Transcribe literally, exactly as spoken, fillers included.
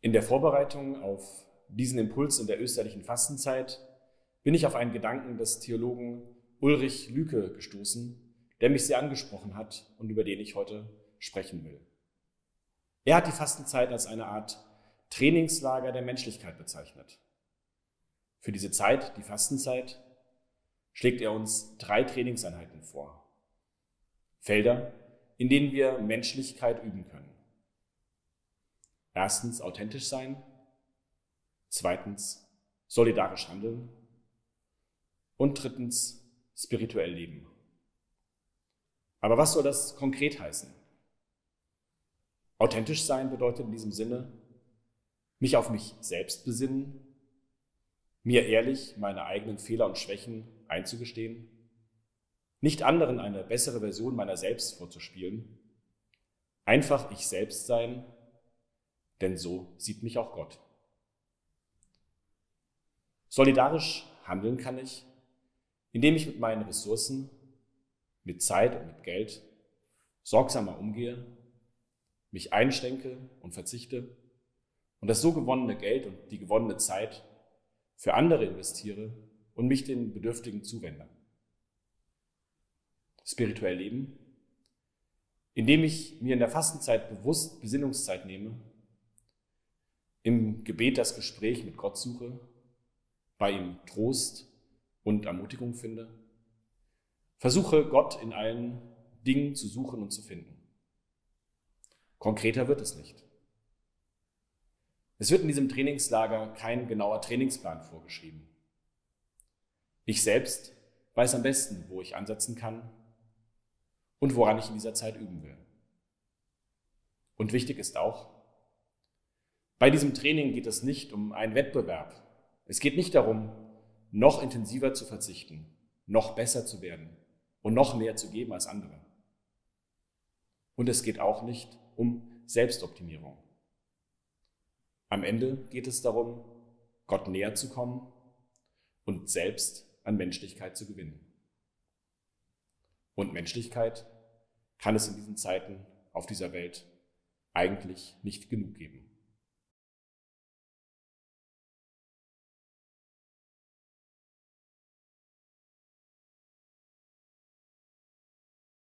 In der Vorbereitung auf diesen Impuls in der österlichen Fastenzeit bin ich auf einen Gedanken des Theologen Ulrich Lüke gestoßen, der mich sehr angesprochen hat und über den ich heute sprechen will. Er hat die Fastenzeit als eine Art Trainingslager der Menschlichkeit bezeichnet. Für diese Zeit, die Fastenzeit, schlägt er uns drei Trainingseinheiten vor. Felder, in denen wir Menschlichkeit üben können. Erstens authentisch sein, zweitens solidarisch handeln und drittens spirituell leben. Aber was soll das konkret heißen? Authentisch sein bedeutet in diesem Sinne, mich auf mich selbst besinnen, mir ehrlich meine eigenen Fehler und Schwächen einzugestehen, nicht anderen eine bessere Version meiner selbst vorzuspielen, einfach ich selbst sein, denn so sieht mich auch Gott. Solidarisch handeln kann ich, indem ich mit meinen Ressourcen, mit Zeit und mit Geld sorgsamer umgehe, mich einschränke und verzichte und das so gewonnene Geld und die gewonnene Zeit für andere investiere und mich den Bedürftigen zuwende. Spirituell leben, indem ich mir in der Fastenzeit bewusst Besinnungszeit nehme, im Gebet das Gespräch mit Gott suche, bei ihm Trost und Ermutigung finde, versuche Gott in allen Dingen zu suchen und zu finden. Konkreter wird es nicht. Es wird in diesem Trainingslager kein genauer Trainingsplan vorgeschrieben. Ich selbst weiß am besten, wo ich ansetzen kann und woran ich in dieser Zeit üben will. Und wichtig ist auch, bei diesem Training geht es nicht um einen Wettbewerb. Es geht nicht darum, noch intensiver zu verzichten, noch besser zu werden und noch mehr zu geben als andere. Und es geht auch nicht um Selbstoptimierung. Am Ende geht es darum, Gott näher zu kommen und selbst an Menschlichkeit zu gewinnen. Und Menschlichkeit kann es in diesen Zeiten auf dieser Welt eigentlich nicht genug geben.